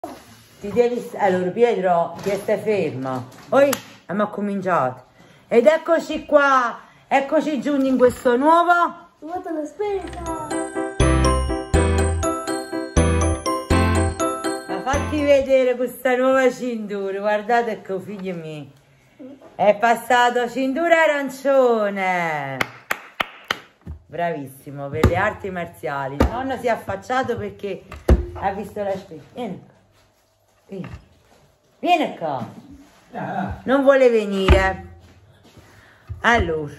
Ti devi... Allora Pietro, ti stai ferma. Poi abbiamo cominciato. Ed eccoci qua. Eccoci giunti in questo nuovo... Guarda la spesa. Ma fatti vedere questa nuova cintura. Guardate che figlio mio. È passato cintura arancione. Bravissimo, per le arti marziali. Il nonno si è affacciato perché ha visto la spesa. Vieni. Vieni. Vieni qua. Non vuole venire. Allora,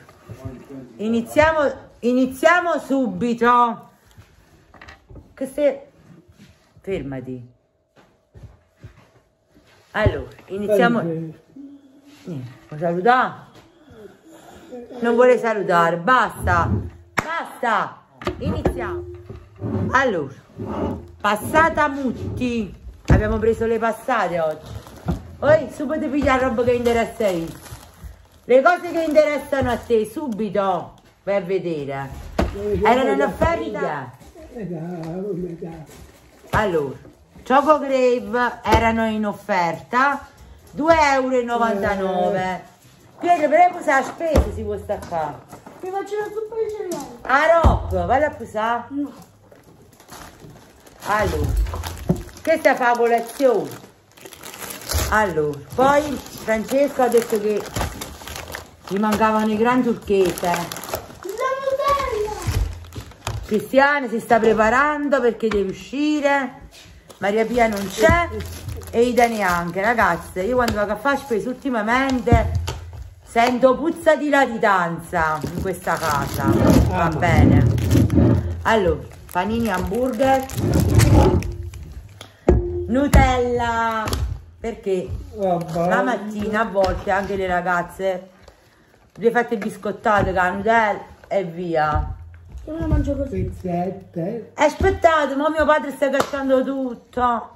iniziamo subito. Che se... Fermati. Allora, iniziamo... Niente, vuoi salutare? Non vuole salutare, basta. Basta. Iniziamo. Allora, passata Mutti. Abbiamo preso le passate oggi. Poi subito piglia roba che interessa a te. Le cose che interessano a te, subito vai a vedere. Erano in offerta? Allora, Choco Grave erano in offerta 2,99 €. Pietro, però puoi la spesa si può staccare. Mi faccio la zuppa di cereali. Ah, Rock, vai a pusare? No. Allora, questa fa colazione. Allora, poi Francesco ha detto che gli mancavano i gran turchese. La Nutella. Cristiane si sta preparando perché deve uscire. Maria Pia non c'è e Ida neanche. Ragazze, io quando vado a fare spesa ultimamente sento puzza di latitanza in questa casa. Va bene. Allora, panini hamburger, Nutella, perché la mattina a volte anche le ragazze le fate biscottate con la Nutella e via. Io me la mangio così. Pizzette. Aspettate, ma mio padre sta cacciando tutto.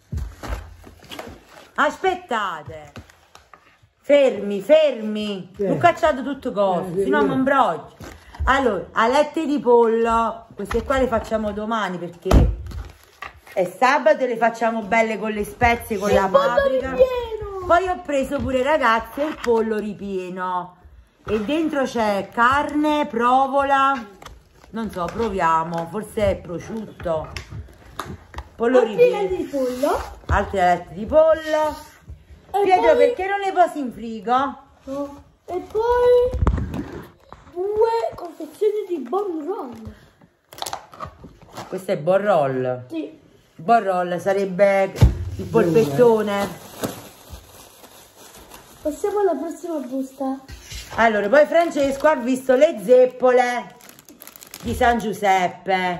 Aspettate. Fermi, fermi. Ho cacciato tutto cose, se no mi imbroglio. Allora, alette di pollo, queste qua le facciamo domani perché è sabato e le facciamo belle con le spezie, con la paprika. Ripieno. Poi ho preso pure, ragazze, il pollo ripieno. E dentro c'è carne, provola, non so, proviamo, forse è prosciutto. Pollo ripieno. Di pollo. Altre alette di pollo. E Pietro, poi... perché non le posi in frigo? No. E poi 2 confezioni di bon roll. Questo è borroll. Sì. Borroll sarebbe il polpettone. Passiamo alla prossima busta. Allora, poi Francesco ha visto le zeppole di San Giuseppe.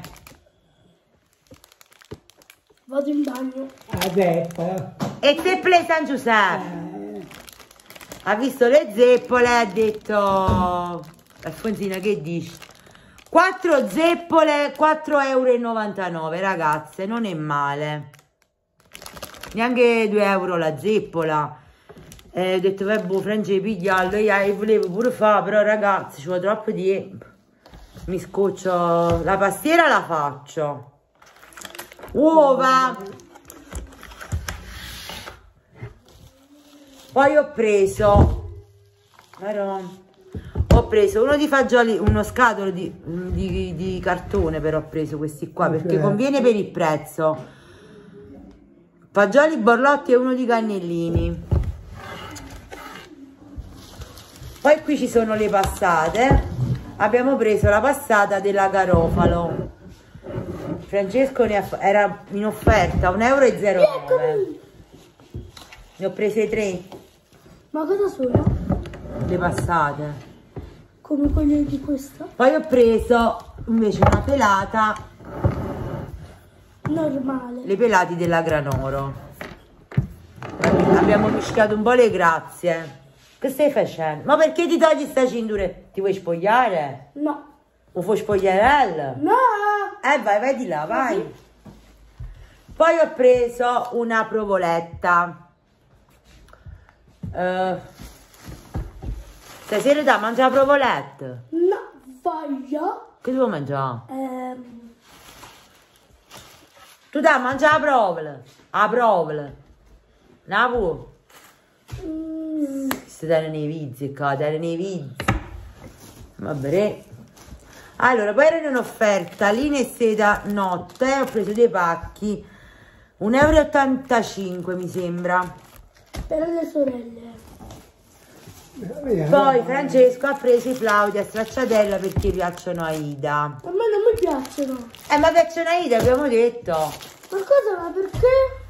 Vado in bagno. Adesso. E zeppole San Giuseppe. Ha visto le zeppole e ha detto... Alfonsina, che dici? 4 zeppole, 4,99 €, ragazze, non è male. Neanche 2 € la zeppola. Ho detto, vabbè, Francesco, pigliarlo. Io volevo pure fare, però ragazzi, ci vuole troppo tempo. Mi scoccio. La pastiera la faccio. Uova. Poi ho preso uno di fagioli, uno scatolo di cartone, però ho preso questi qua perché conviene per il prezzo. Fagioli borlotti e uno di cannellini. Poi qui ci sono le passate. Abbiamo preso la passata della Garofalo. Francesco era in offerta 1,09 €. Ne ho prese 3. Ma cosa sono? Le passate. Come quelle di questa? Poi ho preso invece una pelata, Normale. le pelati della Granoro. Abbiamo mischiato un po' le grazie. Che stai facendo? Ma perché ti togli sta cintura? Ti vuoi spogliare? No. O vuoi spogliarella? No. Vai di là, vai. Poi ho preso una provoletta. Stasera da mangiare provoletta? No, voglio. Che devo mangiare? Tu da mangiare la provola? A prova. Napu. Si dare nei vizi qua, dare nei vizi. Vabbè. Allora, poi erano in offerta linee e seta notte, ho preso dei pacchi 1,85 € mi sembra. Per le sorelle. Poi Francesco ha preso i flauti a stracciatella perché piacciono a Ida. A me non mi piacciono. Ma piacciono a Ida, abbiamo detto. Ma cosa, ma perché?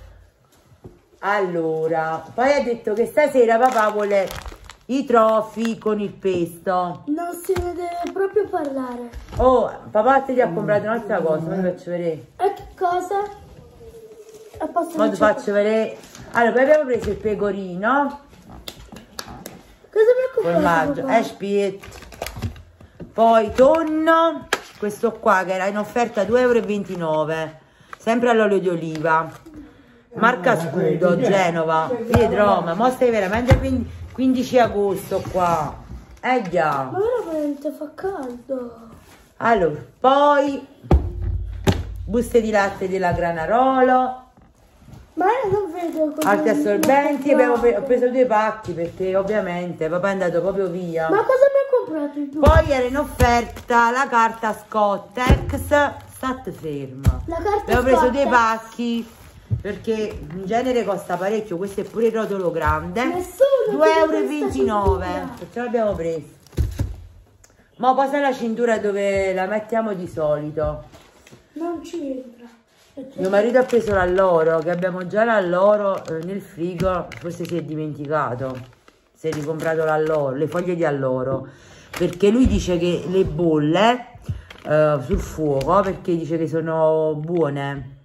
Allora, poi ha detto che stasera papà vuole i trofi con il pesto. Non si vede proprio parlare. Oh, papà ti ha comprato un'altra cosa, ma ti faccio vedere. E che cosa? E posso Ma ti faccio vedere. Allora, poi abbiamo preso il pecorino, cosa mi ha comprato? formaggio, spiet. Poi tonno, questo qua che era in offerta 2,29 €, sempre all'olio di oliva. Marca Scudo, Genova. Pietro, ma mo stai veramente 15 agosto qua. Già. Ma veramente fa caldo. Allora, poi buste di latte della Granarolo, Ma io non vedo cosa alti mi assorbenti, ha comprato. ho preso 2 pacchi perché ovviamente papà è andato proprio via. Ma cosa mi ha comprato il tuo? Poi era in offerta la carta Scottex, state ferma. La carta Abbiamo preso Scottex. 2 pacchi perché in genere costa parecchio, questo è pure il rotolo grande. Nessuno 2,29 chiede €, questa perciò l'abbiamo preso. Ma posa la cintura dove la mettiamo di solito. Non c'entra. Mio marito ha preso l'alloro, che abbiamo già l'alloro nel frigo, forse si è dimenticato, si è ricomprato l'alloro, le foglie di alloro, perché lui dice che le bolle sul fuoco, perché dice che sono buone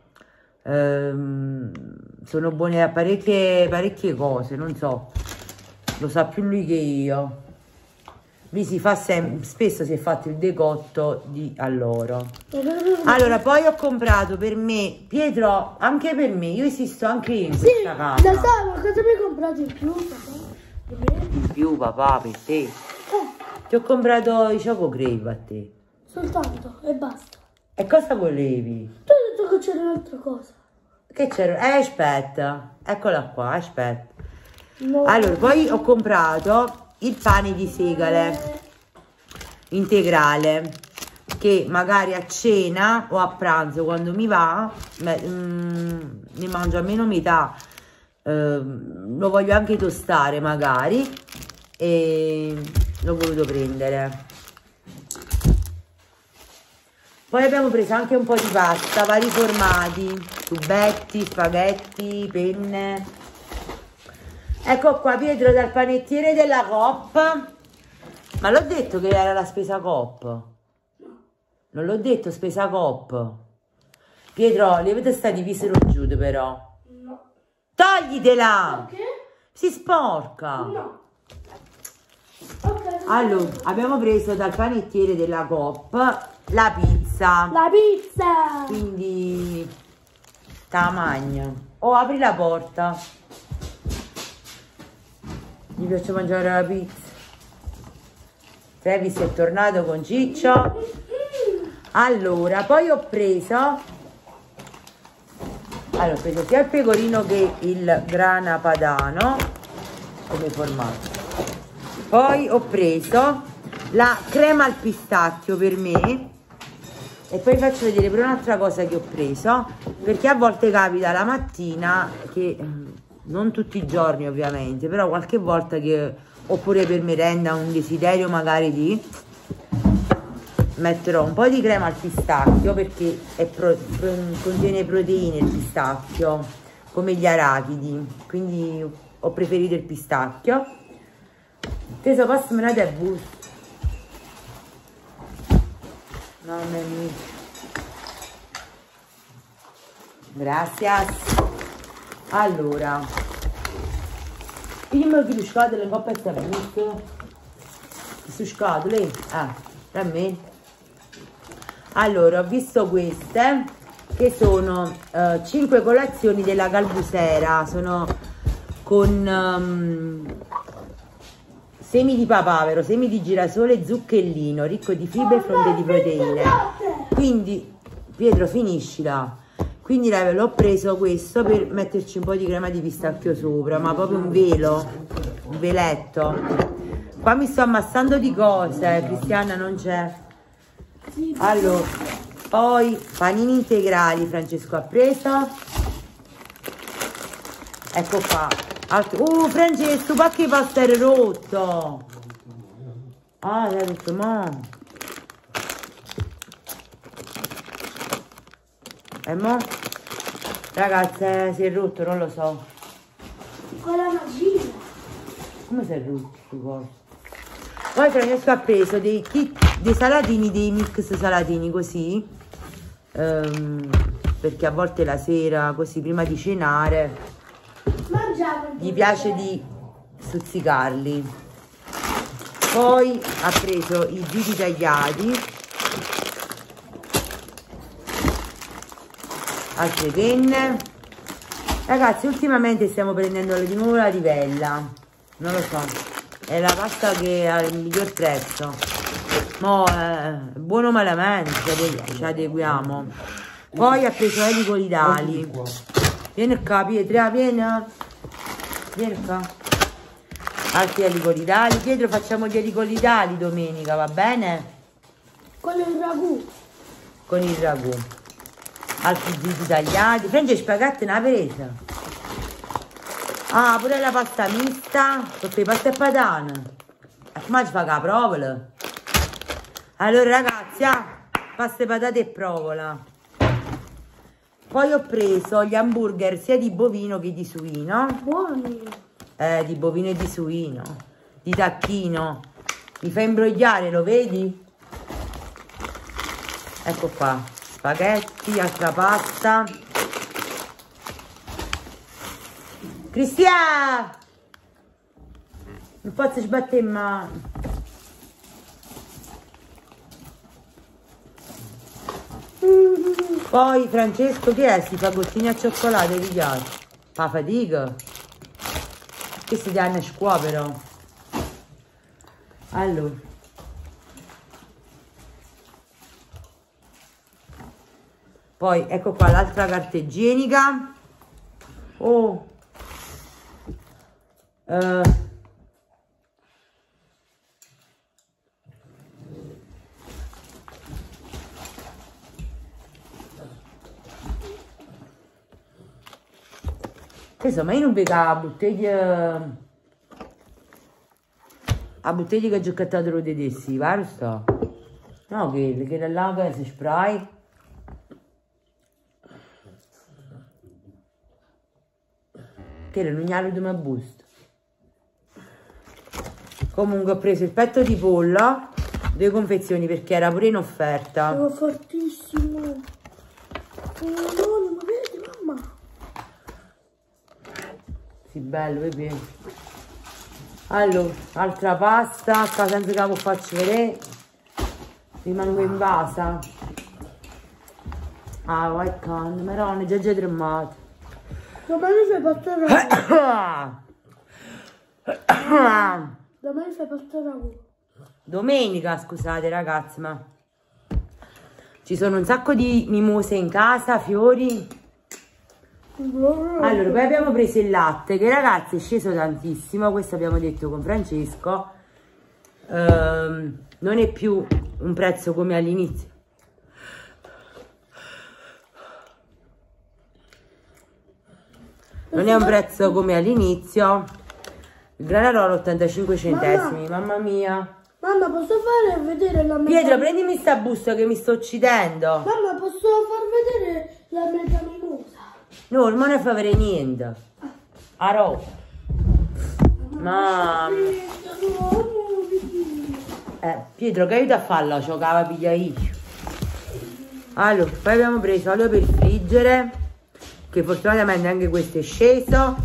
a parecchie cose, non so, lo sa più lui che io. Lui si fa spesso si è fatto il decotto di alloro. Allora, poi ho comprato per me, Pietro, anche per me, io esisto anche io in Sì, questa casa. lo so, ma cosa mi hai comprato in più, papà? In più, papà, per te. Ti ho comprato i Choco Crave a te. Soltanto, e basta. E cosa volevi? Tu hai detto che c'era un'altra cosa. Che c'era? Aspetta, eccola qua, aspetta. No. Allora, poi ho comprato il pane di segale integrale, che magari a cena o a pranzo, quando mi va, ne mangio almeno metà. Lo voglio anche tostare magari, e l'ho voluto prendere. Poi abbiamo preso anche un po' di pasta, vari formati, tubetti, spaghetti, penne. Ecco qua Pietro, dal panettiere della Coop. Ma l'ho detto che era la spesa Coop? Non l'ho detto, spesa Coop. Pietro, levate sta divisa giù però. No. Toglitela! Perché? Si sporca! No. Ok. Allora, abbiamo preso dal panettiere della Coop la pizza. La pizza! Quindi ta magna. Oh, apri la porta. Mi piace mangiare la pizza. Travis è tornato con Ciccio. Allora, poi ho preso sia il pecorino che il grana padano come formato. Poi ho preso la crema al pistacchio per me. E poi faccio vedere pure un'altra cosa che ho preso, perché a volte capita la mattina che, non tutti i giorni ovviamente, però qualche volta che, oppure per merenda, un desiderio magari di metterò un po' di crema al pistacchio, perché contiene proteine il pistacchio, come gli arachidi, quindi ho preferito il pistacchio. Adesso posso me la dai bus. Mamma mia. Grazie. Allora, prima di scatole un po' per bus. Su scatole? Da me. Allora, ho visto queste che sono 5 colazioni della Calbusera, sono con semi di papavero, semi di girasole, zucchellino, ricco di fibre e fonte di proteine. Quindi, Pietro, finiscila. quindi l'ho preso questo per metterci un po' di crema di pistacchio sopra, ma proprio un velo, un veletto. Qua mi sto ammassando di cose, Cristiana non c'è. Allora, poi panini integrali Francesco ha preso. Ecco qua. Francesco, perché il pasta era rotto? Ah, l'hai detto, mo. E mo? Ragazze, si è rotto, non lo so. Con la magia. Come si è rotto questo coso? Poi Francesco ha preso dei salatini, dei mix salatini così, perché a volte la sera, così prima di cenare, gli piace di stuzzicarli. Poi ha preso i giri tagliati, altre penne. Ragazzi, ultimamente stiamo prendendo di nuovo la livella, non lo so. È la pasta che ha il miglior prezzo. Mo buono o malamente ci adeguiamo. Poi ha preso elicolidali. Vieni qua Pietro, vieni qua. Altri elicolidali. Pietro, facciamo gli elicolidali domenica, va bene? Con il ragù. Con il ragù. Altri giri tagliati. Francesco, spaghetti una presa. Ah, pure la pasta mista, perché pasta e patane. E come ci fa la provola? Allora ragazzi, pasta e patate e provola. Poi ho preso gli hamburger sia di bovino che di suino. Buoni. Di bovino e di suino. Di tacchino. Mi fa imbrogliare, lo vedi? Ecco qua. Spaghetti, altra pasta. Cristian! Non posso sbattere in mano. Poi Francesco che è? Si fa gottini a cioccolato e piace. Fa fatica. Questi ti hanno a scuola però. Allora. Poi ecco qua l'altra carta igienica. Oh. Questo, ma io non vedo la bottiglia che ho giocato lo tedessi, vero sto? No, che là si spray. Che era un gnalo di una busta. Comunque ho preso il petto di pollo, 2 confezioni perché era pure in offerta. Sono fortissimo. Oh no, ma vedi mamma. Sì, bello, vedi? Allora, altra pasta, qua senza che la faccio vedere. Rimane in base. Ah, white can, marone, già tremato. Domani fai pasta ragù. Domani fai pasta ragù. Domenica, scusate ragazzi, ma ci sono un sacco di mimose in casa, fiori. Allora, poi abbiamo preso il latte che ragazzi è sceso tantissimo, questo abbiamo detto con Francesco, non è più un prezzo come all'inizio. Non è un prezzo come all'inizio. Il granarolo 85 centesimi, mamma mia. Mamma, posso fare vedere la meta? Pietro, prendimi sta busta che mi sto uccidendo. Mamma, posso far vedere la meta mimosa? No, non ne fa vedere niente. A roba. Mamma. Pietro, che aiuta a farla? Ciò che la piglia io. Allora, poi abbiamo preso olio per friggere, che fortunatamente anche questo è sceso.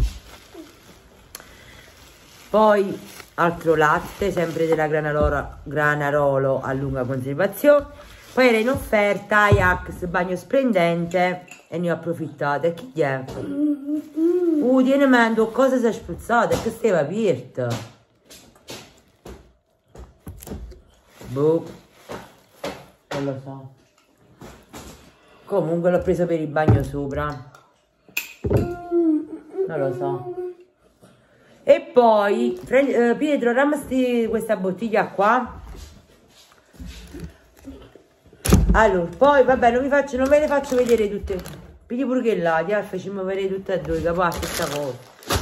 Poi altro latte, sempre della Granarolo a lunga conservazione. Poi era in offerta Ajax bagno splendente e ne ho approfittato. E chi è? Tieni mando, cosa si è spruzzata? Che stava aperta? Boh, non lo so. Comunque l'ho preso per il bagno sopra. Non lo so. E poi Pietro, rammasti questa bottiglia qua. Allora, poi vabbè, non ve le faccio vedere tutte. Pigli pure che là, facciamo vedere tutte e due, capo, questa cosa.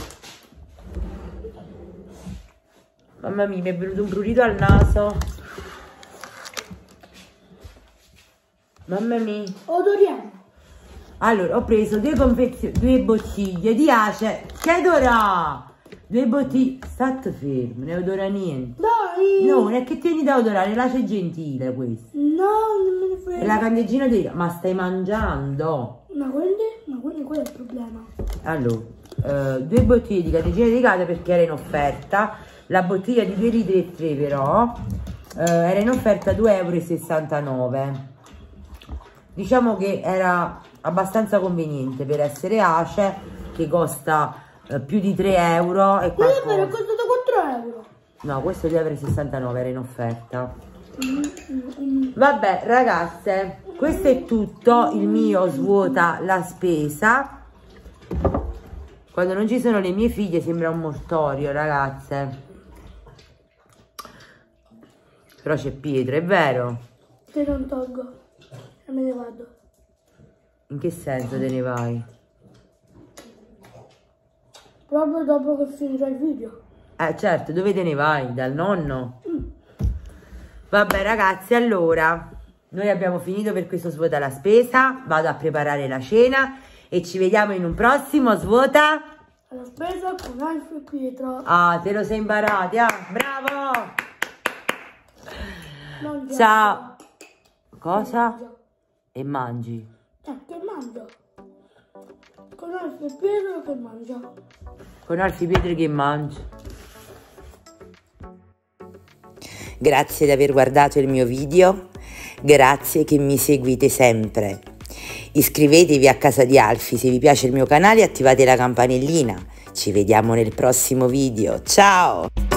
Mamma mia, mi è venuto un prurito al naso. Mamma mia. Odoriamo. Allora, ho preso due bottiglie di Ace. Che odora? 2 bottiglie. State fermo, ne odora niente. Dai. No, non è che tieni da odorare, l'Ace gentile questo. No, non me ne frega. E la candeggina di... Ma stai mangiando? Ma quindi quello è il problema. Allora, 2 bottiglie di candeggina dedicata perché era in offerta. La bottiglia di 2 litri e 3 però era in offerta 2,69 €. Diciamo che era abbastanza conveniente per essere Ace, che costa più di 3 € e Quello qualcosa. è costato 4 €. No, questo 2,69 € era in offerta. Vabbè ragazze, questo è tutto il mio svuota la spesa. Quando non ci sono le mie figlie sembra un mortorio, ragazze. Però c'è Pietro, è vero? Che non tolgo e me ne vado. In che senso te ne vai? Proprio dopo che finirò il video. Certo, dove te ne vai? Dal nonno? Vabbè ragazzi, allora noi abbiamo finito per questo svuota la spesa. Vado a preparare la cena e ci vediamo in un prossimo svuota Alla spesa con Alfio e Pietro. Ah, te lo sei imparati, bravo! Mangiamo. Ciao! Cosa? E mangi? Che mangio? Con Alfio e Pietro che mangia? Con Alfio Pietro che mangi? Grazie di aver guardato il mio video, grazie che mi seguite sempre. Iscrivetevi a Casa di Alfie se vi piace il mio canale e attivate la campanellina. Ci vediamo nel prossimo video, ciao!